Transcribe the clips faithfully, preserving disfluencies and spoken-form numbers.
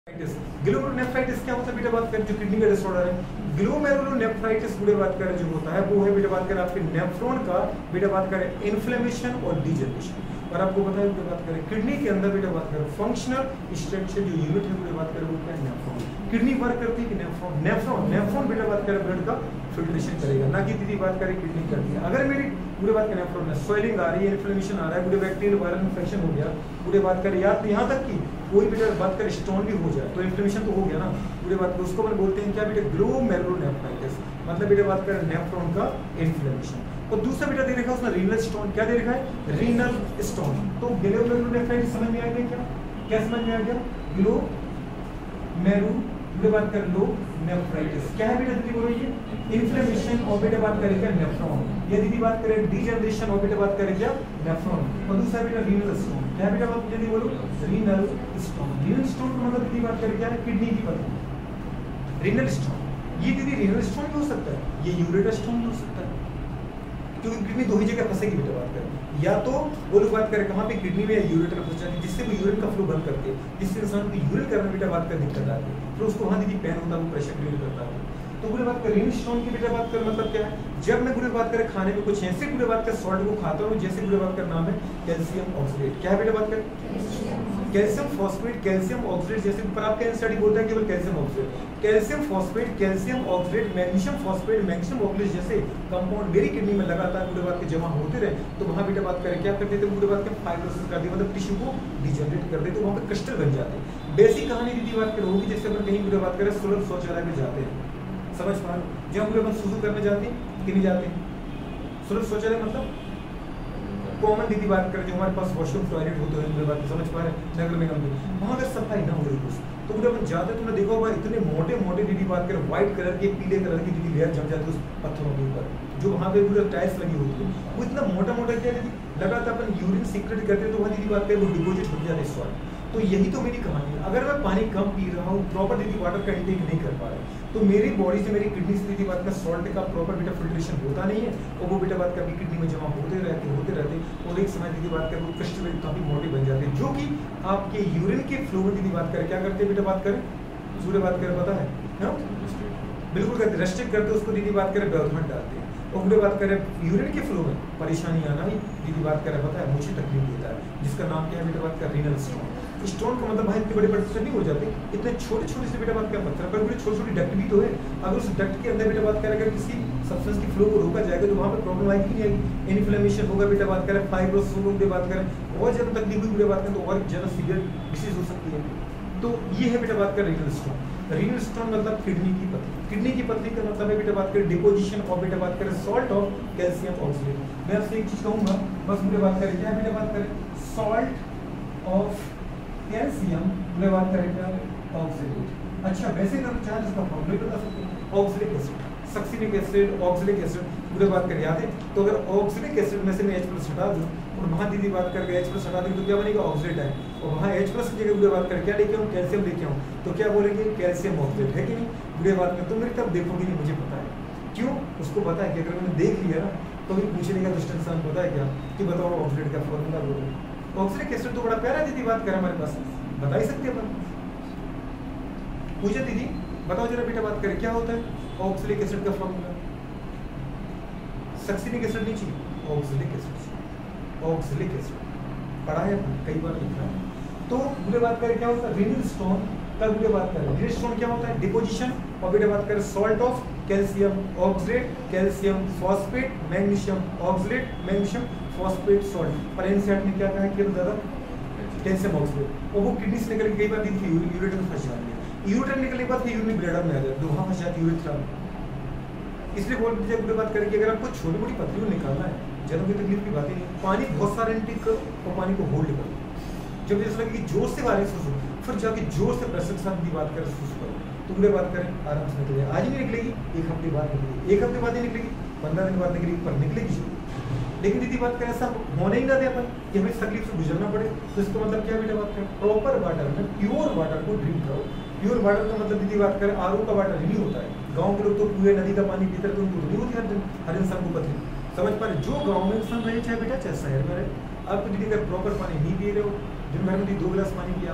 Glomerulonephritis क्या होता है बेटा बात करें, जो किडनी का डिसऑर्डर है। ग्लोमेरुलोनेफ्राइटिस बेटा बात करें जो होता है वो है बेटा बात करें आपके नेफ्रॉन का बेटा बात करें इन्फ्लेमेशन और डीजनरेशन। और आपको पता है बेटा बात करें किडनी के अंदर बेटा बात करें फंक्शनल स्ट्रक्चर जो यूनिट है बेटा बात करें वो क्या है, नेफ्रॉन। किडनी वर्क करती है कि नेफ्रॉन नेफ्रॉन नेफ्रॉन बेटा बात करें ब्लड का फिल्ट्रेशन करेगा, ना कि दीदी बात करें किडनी करती है। अगर मेरी पूरे बात करें नेफ्रॉन में स्वेलिंग आ रही है, इन्फ्लेमेशन आ रहा है, पूरे बैक्टीरियल वायरल इन्फेक्शन हो गया, पूरे बात करें या यहाँ तक कि कोई बेटा बात करें स्टोन भी हो जाए तो इन्फ्लेमेशन तो हो गया ना पूरे बात को, उसको अपन बोलते हैं क्या बेटा ग्लोमेरुलोनेफ्राइटिस, मतलब बेटा बात करें नेफ्रॉन का इन्फ्लेमेशन। और दूसरा बेटा दे रखा है उसमें रीनल स्टोन, क्या दे रखा है रीनल स्टोन। तो ग्लोमेरुलोनेफ्राइटिस समझ में आ गया क्या, क्या समझ में आ गया, ग्लोमेरु बेटा बात कर लो नेफ्राइटिस क्या है बेटा दीदी बोलो ये इन्फ्लेमेशन और बेटा बात करें क्या नेफ्रॉन। ये दीदी बात करें डीजनरेशन और बेटा बात करें क्या नेफ्रॉन। और दूसरा बेटा रीनल स्टोन क्या है बेटा बात दीदी बोलो रीनल स्टोन। रीनल स्टोन का मतलब दीदी बात करें क्या है किडनी की पत्थरी। रीनल स्टोन ये दीदी रीनल स्टोन भी हो सकता है, ये यूरेटर स्टोन भी हो सकता है, क्योंकि किडनी दो ही जगह फंसेगी बेटा बात करें, या तो वो लोग बात करें कहाँ पे किडनी में यूरेटर फंस जाती है जिससे वो यूरिन का फ्लो बंद करते हैं, जिससे इंसान को यूरिन करने में बेटा बात कर दिक्कत आती है, फिर उसको वहाँ दीदी पेन होता है, वो प्रेशर क्रिएट करता है। तो पूरे बात कर रीनल स्टोन की बेटा बात कर मतलब क्या है, जब मैं पूरे बात करें खाने में कुछ ऐसे पूरे बात कर सॉल्ट को खाता हूँ जैसे पूरे बात कर नाम है कैल्शियम ऑक्सीडेट, क्या है बेटा बात कर कैल्शियम फॉस्फेट, कैल्शियम ऑक्सीडेट, जैसे पर आपका एनसीईआरटी बोलता है केवल calcium oxalate, calcium phosphate, calcium oxalate, magnesium phosphate, magnesium oxalate जैसे कंपाउंड मेरी किडनी में लगातार पूरे बात के जमा होते रहे तो वहां बेटा बात करें क्या करते थे पूरे बात के फाइब्रोसिस कर दी, मतलब टिश्यू को डिजनरेट कर दे, तो वहां पे क्रिस्टल बन जाते हैं। बेसिक कहानी दीदी बात करें होगी जैसे अपन कहीं पूरे बात करें सुलभ शौचालय में जाते हैं, समझ पा रहे, जब पूरे अपन सुसु करने जाते हैं कि नहीं जाते, सुलभ शौचालय मतलब कॉमन दीदी बात करें जो हमारे पास वॉशरूम टॉयलेट होते हैं पूरे बात समझ पा रहे, नगर निगम में वहां अगर सफाई ना हो रही तो पूरे अपन जाते तुमने देखा होगा इतने मोटे मोटे दीदी बात करें व्हाइट कलर के पीले कलर की दीदी लेयर जम जाती है उस पत्थरों के ऊपर, जो वहाँ पे पूरे टाइल्स लगी होती है वो इतना मोटा मोटा क्या दीदी लगातार अपन यूरिन सीक्रेट करते हैं तो वहाँ दीदी बात करें वो डिपोजिट हो जाते हैं सॉल्ट। तो यही तो मेरी कहानी है, अगर मैं पानी कम पी रहा हूँ प्रॉपर दीदी वाटर का इंटेक नहीं कर पा रहा तो मेरी बॉडी से मेरी किडनी से दीदी बात का सॉल्ट का प्रॉपर बेटा फिल्ट्रेशन होता नहीं है और वो बेटा बात का किडनी में जमा होते रहते होते रहते और एक समय दीदी बात कर वो क्रिस्टल काफी मोटे बन जाते हैं जो कि आपके यूरिन के फ्लो में दीदी बात करें क्या करते हैं बेटा बात करें सूर्य बात करें पता है ना बिल्कुल करते रेस्ट्रिक्ट करते उसको दीदी बात करें व्यवधान डालते हैं और पूरे बात करें यूरिन के फ्लो में परेशानी आना ही दीदी बात करें पता है मुझे तकलीफ देता है जिसका नाम क्या है बेटा बात कर रीनल स्टोन। स्टोन का मतलब भाई इतने बड़े बड़े पत्थर नहीं हो जाते, इतने छोटे छोटे से बेटा बात का पत्थर पर बड़ी छोटी छोटी डक्ट भी तो है, अगर उस डक्ट के अंदर बेटा बात करें अगर किसी सब्सटेंस की फ्लो को रोका जाएगा तो वहाँ पे प्रॉब्लम आएगी नहीं आएगी, इन्फ्लेमेशन होगा बेटा बात करें फाइब्रोसिस होगा बात करें और ज्यादा तकलीफ हुई बात करें तो और ज्यादा सीवियर डिसीज हो सकती है। तो ये है बेटा बात कर रीनल स्टोन। रीनल स्टोन मतलब किडनी की पथरी, किडनी की पथरी का मतलब है बेटा बात करें डिपोजिशन और बेटा बात करें सॉल्ट ऑफ कैल्शियम ऑक्सीडेट। मैं आपसे एक चीज कहूंगा बस मुझे बात करें क्या बेटा बात करें सॉल्ट ऑफ कैल्शियम मुझे बात करें क्या ऑक्सीडेट। अच्छा वैसे करना चाहे इसका फॉर्मूला बता सकते हैं oxalic acid, succinic acid, oxalic acid पूरे बात करें याद है। तो अगर ऑक्सीलिक एसिड में से मैं H प्लस हटा दूं और वहां दीदी बात करके H प्लस हटा दूं तो क्या बनेगा ऑक्सीडेट है, और वहां H प्लस की जगह पूरे बात करें क्या लेके आऊं कैल्शियम लेके आऊं तो क्या बोलेंगे कैल्शियम ऑक्सीडेट है कि नहीं पूरे बात में। तो मेरी तरफ देखोगे नहीं मुझे पता है क्यों, उसको पता है कि अगर मैंने देख लिया ना तो भी पूछने का दुष्ट इंसान पता है क्या कि बताओ ऑक्सीडेट का फॉर्मूला बोलो। ऑक्सीलिक एसिड तो बड़ा प्यारा दीदी बात कर हमारे पास बता ही सकते अपन, पूछे दीदी बताओ जरा बेटा बात करें क्या होता है ऑक्सीलिक एसिड का फॉर्मूला। सक्सिलिक एसिड नहीं चाहिए ऑक्सीलिक एसिड, ऑक्सीलिक एसिड पढ़ा है कई बार लिखा है। तो बुरे बात करें क्या होता है रीनल स्टोन तब बुरे बात करें रीनल स्टोन क्या होता है डिपोजिशन और बेटा बात करें salt of calcium oxalate, calcium phosphate, magnesium oxalate, magnesium phosphate salt. पर एनसीईआरटी ने क्या कहा कि दादा कैल्शियम ऑक्सीडेट और वो किडनी से निकल के कई बार दी यूरेटर में फंस जाती है, यूरेटर निकलने के बाद फिर यूरिन ब्लैडर में आ जाती है वहां फंस जाती है यूरेथ्रा में। इसलिए बोल दीजिए पूरी बात करके अगर आपको छोटी मोटी पथरी निकालना है जनों की तकलीफ की बात ही नहीं, पानी बहुत सारा इंटेक करो और पानी को होल्ड करो, जब जैसे लगे कि जोर से बारिश सुसु फिर जाके जोर से प्रेशर के साथ बात करें सुसु करो तो पूरे बात करें आराम से निकलेगी। आज नहीं निकलेगी एक हफ्ते बाद निकलेगी, एक हफ्ते बाद नहीं निकलेगी पंद्रह दिन बाद निकलेगी पर निकलेगी जरूर। लेकिन दीदी बात करें ऐसा होने ही ना दे अपन कि हमें तकलीफ से गुजरना पड़े, तो इसका मतलब क्या बेटा बात करें प्रॉपर वाटर में प्योर वाटर को ड्रिंक करो। प्योर वाटर का मतलब दीदी बात करें आर ओ का वाटर नहीं होता है, गाँव के लोग तो कुएं नदी का पानी पीते तो उनको नहीं होती हर दिन हर इंसान को पथरी, समझ पा रहे। जो गाँव में इंसान रहे चाहे बेटा चाहे शहर में रहे, आप तो दीदी अगर प्रॉपर पानी नहीं पी रहे हो दिन भर में दो गिलास पानी पिया आपने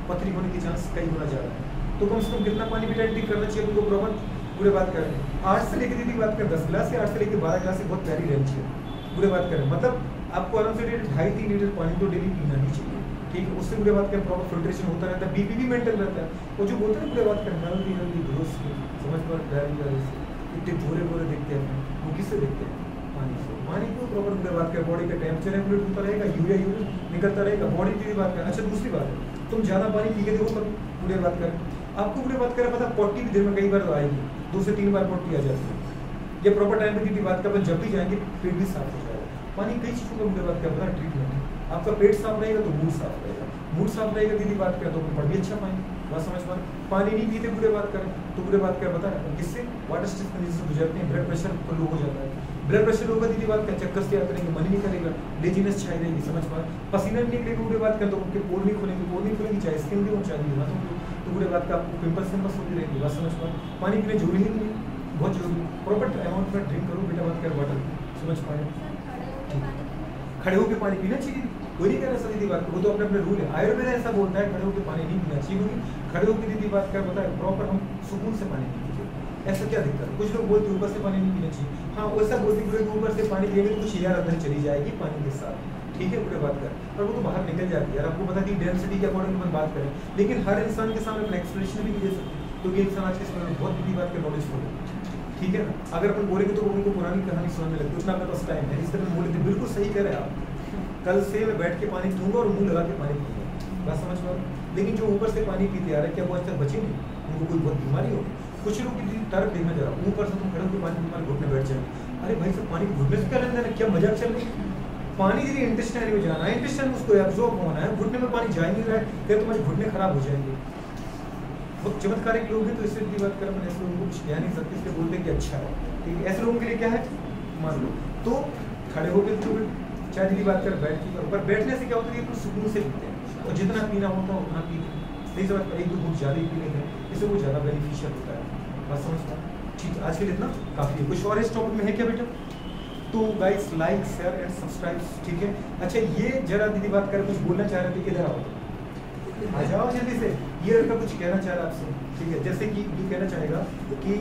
पथरी होने की चांस कई गुना ज़्यादा है। तो कम से कम कितना पानी बेटा इंटेक करना चाहिए उनको प्रॉपर पूरे बात करें। आठ से लेकर दीदी बात करें दस गिलास से आठ से लेकर बारह गिलास से बहुत प्यारी रेंज है पूरे बात करें। मतलब आपको आराम से ढाई तीन लीटर पानी तो डेली पीना ही चाहिए, ठीक है। उससे पूरे बात करें प्रॉपर फिल्ट्रेशन होता रहता है, बीपी भी मेंटेन रहता है। और जो बोलते हैं पूरे बात करें हेल्दी हेल्दी ग्रोथ समझ पर डायरी इतने गोरे गोरे देखते हैं वो किससे देखते हैं? पानी से। पानी को प्रॉपर पूरे बात करें बॉडी का टेम्परेचर रेगुलेट होता रहेगा, यूरिया यूरिया निकलता रहेगा बॉडी की बात करें। अच्छा दूसरी बात है तुम ज़्यादा पानी पी के देखो पूरे बात करें आपको पूरे बात करें पता पॉटी भी दिन में कई बार आएगी, दो से तीन बार पॉटी आ जाती है। ये प्रॉपर टाइम पे की बात करें जब भी जाएंगे पेट भी साफ हो जाएगा। पानी कई चीज़ों का मुझे बात करें पता ट्रीटमेंट आपका पेट साफ रहेगा तो मूड साफ रहेगा, मूड साफ रहेगा दीदी बात करें तो पढ़ भी अच्छा पाएंगे। बात समझ पा पानी नहीं पीते पूरे बात करें तो पूरे बात करें बता किससे वाटर स्ट्रेस कंडीशन से गुजरते हैं, ब्लड प्रेशर को लो हो जाता है। ब्लड प्रेशर होगा दीदी बात करें चक्कर से याद करेंगे, मन नहीं करेगा, लेजीनेस छाई रहेगी समझ पा पसीना नहीं निकलेगा पूरे बात करें तो उनके पोल नहीं खुलेंगे, पोल नहीं खुलेंगे चाहे स्किन भी हो चाहे हाथों की तो पूरे बात का आपको पिंपल्स पिंपल्स होती रहेगी। बात समझ पा पानी पीने जरूरी ही नहीं है, बहुत जरूरी प्रॉपर अमाउंट में ड्रिंक करो बेटा बात कर वाटर समझ पाए। खड़े होकर पानी पीना चाहिए, कोई नहीं कह रहा सर दीदी बात वो तो अपने अपने रूल है। आयुर्वेद ऐसा बोलता है खड़े होकर पानी नहीं पीना चाहिए, क्योंकि खड़े होकर दीदी बात कर बताए प्रॉपर हम सुकून से पानी पीते ऐसा क्या दिक्कत है? कुछ लोग बोलते हैं ऊपर से पानी नहीं पीना चाहिए, हाँ वैसा बोलते हैं ऊपर से पानी पिएंगे तो कुछ एयर अंदर चली जाएगी पानी के साथ, ठीक है पूरे बात कर पर वो तो बाहर निकल जाती है। यार आपको पता थी डेंसिटी के अकॉर्डिंग अपन बात करें, लेकिन हर इंसान के सामने अपना एक्सप्लेनेशन भी नहीं दे सकते क्योंकि इंसान आज के समय में बहुत बड़ी बात के नॉलेज हो ठीक है ना। अगर अपन बोलेंगे तो उनको पुरानी कहानी सुनने लगती है, उतना अपने पास टाइम है। इस तरह बोले थे बिल्कुल सही कह रहे हैं आप, कल से मैं बैठ के पानी पीऊंगा और मुंह लगा के पानी पीऊंगा, बात समझ पा। लेकिन जो ऊपर से पानी पीते आ रहे हैं क्या वो आज तक बचे नहीं, उनको कोई बहुत बीमारी होगी। कुछ लोग की तरफ देखना जरा ऊपर से तुम खड़े होकर पानी तुम्हारे घुटने बैठ जाए, अरे भाई सब पानी घुटने से क्या लेना है, क्या मजाक चल रही है? पानी यदि इंटेस्टाइन में जाना है, इंटेस्टाइन उसको एब्जॉर्ब होना है, घुटने में पानी जा ही नहीं रहा है, फिर तुम्हारे घुटने खराब हो जाएंगे। बहुत चमत्कारिक लोग हैं तो इससे भी बात करें ऐसे लोगों को कुछ कह नहीं सकते, इसलिए बोलते हैं कि अच्छा है, ठीक है। ऐसे लोगों के लिए क्या है मान लो तो खड़े होकर तो चाहे दीदी बात कर बैठ के पर बैठने से क्या होता है कि सुकून से पीते हैं और जितना पीना होता है उतना पीते हैं, नहीं समझ एक दो घूट ज़्यादा ही पी लेते हैं, इससे वो ज़्यादा बेनिफिशियल होता है। बस समझता ठीक है, आज के लिए इतना काफ़ी है। कुछ और इस टॉपिक में है क्या बेटा? तो guys like share and subscribe, ठीक है। अच्छा ये जरा दीदी बात करें कुछ बोलना चाह रहे थे, इधर आओ आ जाओ जल्दी से। ये लड़का कुछ कहना चाह रहा आपसे, ठीक है। जैसे कि ये कहना चाहेगा कि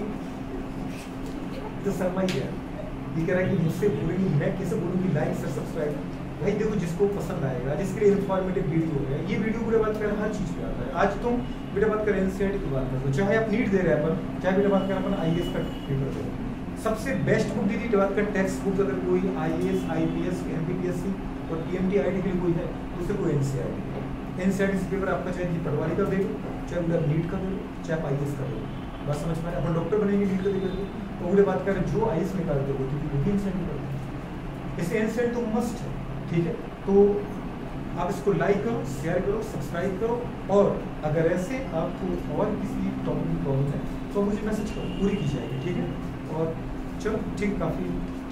जो शर्मा ही है ये कह रहा है कि मुझसे बोलेंगे मैं कैसे बोलूँगी लाइक शेयर सब्सक्राइब। भाई देखो जिसको पसंद आएगा, जिसके लिए इन्फॉर्मेटिव वीडियो है, ये वीडियो पूरे बात करें हर चीज़ पे आता है। आज तुम बेटा बात करें एनसीईआरटी की बात करो, चाहे आप नीट दे रहे हैं अपन, चाहे बेटा बात करें अपन आईएएस का पेपर दे रहे हैं, सबसे बेस्ट बुक दीदी बात करें टेक्स्ट बुक अगर कोई आईएएस आईपीएस एमपीपीएससी और टीएमटी आईटी के लिए कोई है तो उसे कोई एनसीईआरटी एनसीईआरटी से पेपर आपका चाहे पटवारी का दे लो, चाहे उधर नीट का दे लो, चाहे आईएएस का दे लो। बस समझ में आए, अपन डॉक्टर बनेंगे नीट का दे लो तो उन्हें बात करें जो आईएएस निकालते हो क्योंकि वो भी एनसीईआरटी करते हैं, इसे एनसीईआरटी तो मस्ट है, ठीक है। तो आप इसको लाइक करो, शेयर करो, सब्सक्राइब करो और अगर ऐसे आपको और किसी टॉपिक की प्रॉब्लम है तो मुझे मैसेज करो, पूरी की जाएगी, ठीक है। और चलो ठीक काफ़ी